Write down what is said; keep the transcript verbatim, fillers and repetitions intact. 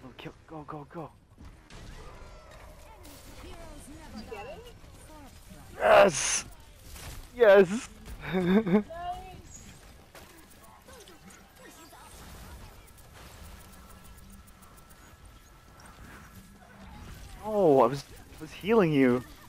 Oh, kill, go, go, go. Did you get it? Yes! Yes! Nice! Oh, I was, I was healing you.